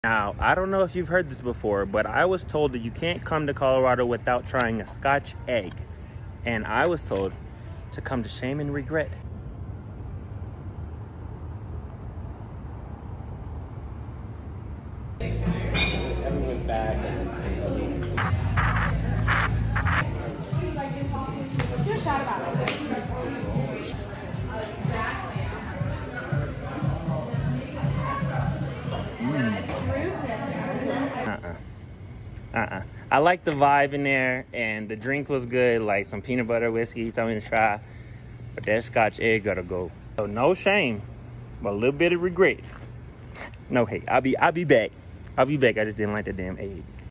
Now, I don't know if you've heard this before, but I was told that you can't come to Colorado without trying a Scotch egg. And I was told to come to shame and regret. Everyone's back. What's your shot about it? I like the vibe in there, and the drink was good, like some peanut butter whiskey he told me to try. But that Scotch egg gotta go. So no shame, but a little bit of regret. No hate. I'll be back. I just didn't like the damn egg.